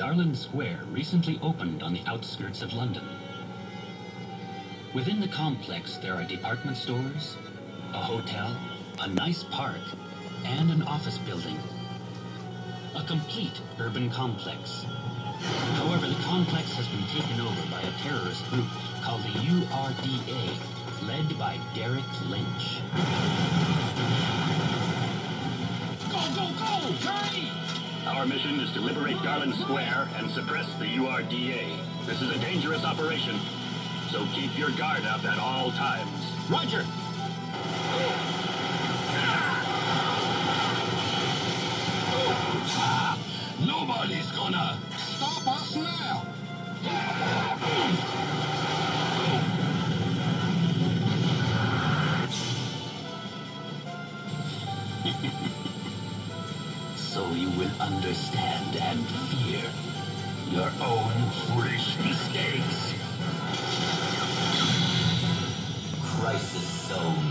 Garland Square recently opened on the outskirts of London. Within the complex, there are department stores, a hotel, a nice park, and an office building. A complete urban complex. However, the complex has been taken over by a terrorist group called the URDA, led by Derek Lynch. Go, go, go! Hurry! Our mission is to liberate Garland Square and suppress the URDA. This is a dangerous operation, so keep your guard up at all times. Roger! Nobody's gonna stop us now! So you will understand and fear your own foolish mistakes. Crisis Zone.